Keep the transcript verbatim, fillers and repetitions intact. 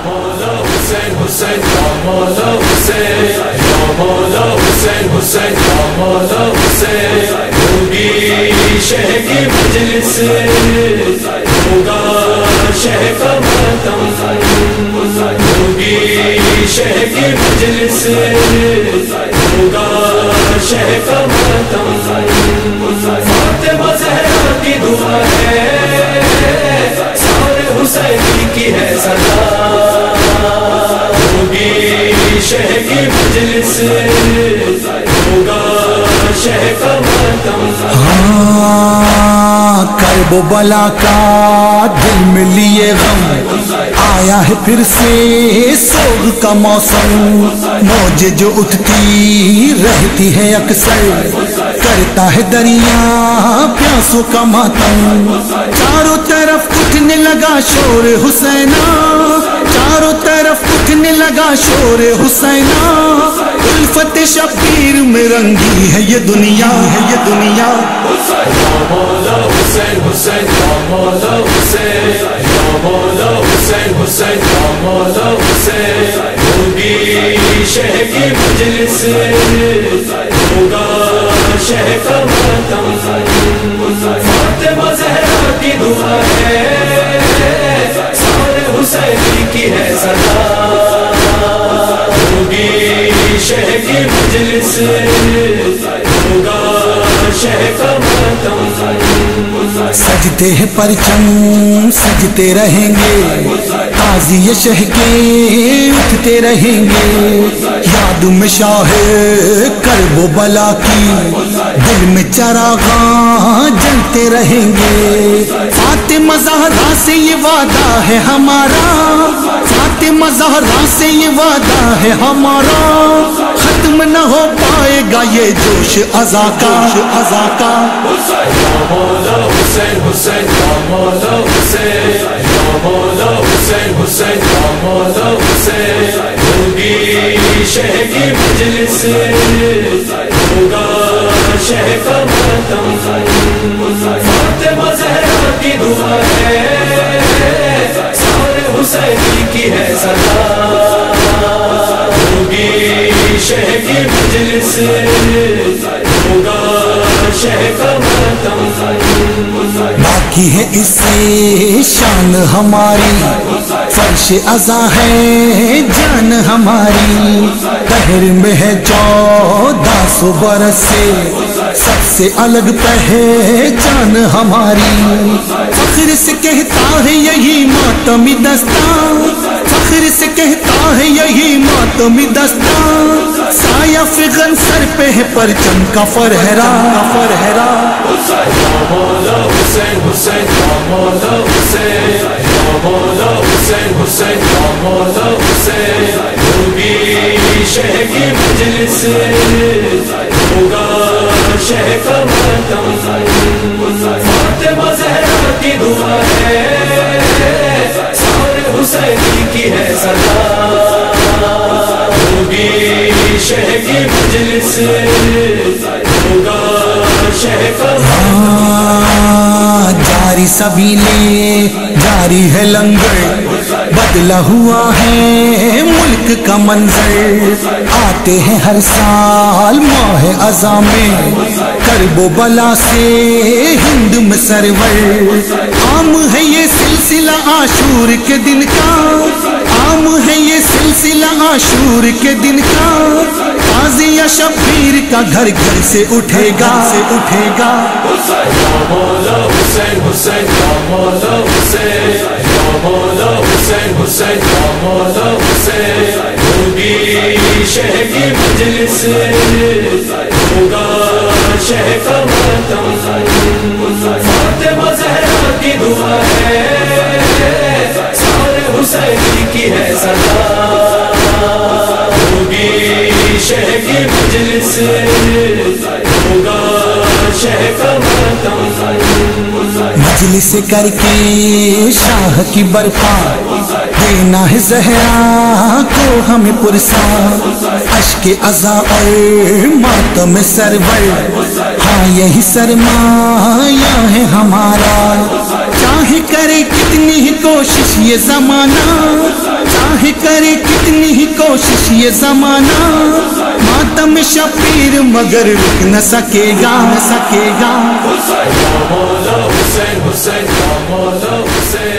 مولا حسین حسین یا مولا حسین یا مولا حسین حسین یا مولا حسین ہوگی شہ کی مجلس ہوگا شہ کا ماتم ہوگی شہ کی مجلس ہوگا شہ کا ماتم فاطمہ زہرا کی دعا ہے سارے حسینی کی ہے صدا ہوگی شہ کی مجلس ہوگا شہ کا ماتم ہاں کرب و بلا کا دل میں لیے غم آیا ہے پھر سے سوگ کا موسم موج جو اٹھتی رہتی ہے اکثر کرتا ہے دریا پیاسوں کا ماتم چاروں طرف اٹھنے لگا شور حسینہ چاروں طرف اٹھنے لگا شور حسینہ الفت شبیر میں رنگی ہے یہ دنیا ہے یہ دنیا یا مولا حسین حسین یا مولا حسین یا مولا حسین حسین یا مولا حسین ہوگی شہ کی مجلس ہوگا شہ کا ماتم فاطمہ زہرا کی دعا ہے سارے حسینی کی ہے صدا ہوگی شہ کی مجلس ہوگا شہ کا ماتم سجتے ہیں پرچم سجتے رہیں گے قاضی شہ کے اٹھتے رہیں گے یاد میں شاہ کرب و بلا کی دل میں چراغاں جلتے رہیں گے فاطمہ زہرا سے یہ وعدہ ہے ہمارا فاطمہ زہرا سے یہ وعدہ ہے ہمارا ختم نہ ہو پائے گا یہ جوش عزا کا عزا کا یا مولا حسین حسین یا مولا حسین یا مولا حسین حسین یا مولا حسین ہوگی شہ کی مجلس ہوگا شہ کا ماتم فاطمہ زہرا کی دعا ہے سارے حسینی کی ہے صدا ہوگی شہ کی مجلس ہوگا شہ کا ماتم باقی ہے اس سے شان ہماری فرش عزا ہے جان ہماری قہر میں ہے چودہ سو برس سے سب سے الگ پہچان ہماری فخر سے کہتا ہے یہی ماتمی دستان فخر سے کہتا ہے یہی ماتمی دستان سایہ فغن سر پہ ہے پرچم کا فرہرا فرہرا یا مولا حسین حسین یا مولا حسین یا مولا حسین حسین یا مولا حسین ہوگی شہ کی مجلس ہوگا شہ کا ماتم فاطمہ زہرا کی دعا ہے سارے حسینی کی ہے صدا ہوگی شہ کی مجلس ہوگا شہ کا جاری سبیلے جاری ہے لنگر بدلا ہوا ہے ملک کا منظر آتے ہیں ہر سال ماہ عزا میں کرب و بلا سے ہند میں سرور عام ہے یہ سلسلہ عاشور کے دن کا عام ہے یہ سلسلہ عاشور کے دن کا قاضی یا شبیر کا گھر گھر سے اٹھے گا سے اٹھے گا یا مولا حسین حسین یا مولا حسین یا مولا حسین حسین یا مولا حسین ہوگی شہ کی مجلس ہوگا شہ کا ماتم فاطمہ زہرا کی دعا ہے سارے حسینی کی ہے صدا ہوگی شہ کی مجلس ہوگا شہ کا ماتم مجلس کر کے شاہ کی برپا دینا ہے زہرا کو ہمیں پرسا اشک عزا اور ماتم سرور ہاں یہی سرمایہ ہے ہمارا چاہے کرے کتنی ہی کوشش یہ زمانہ چاہے کرے کتنی ہی کوشش یہ زمانہ، ماتم شبیر مگر رک نہ سکے گا نہ سکے گا مولا حسین حسین مولا حسین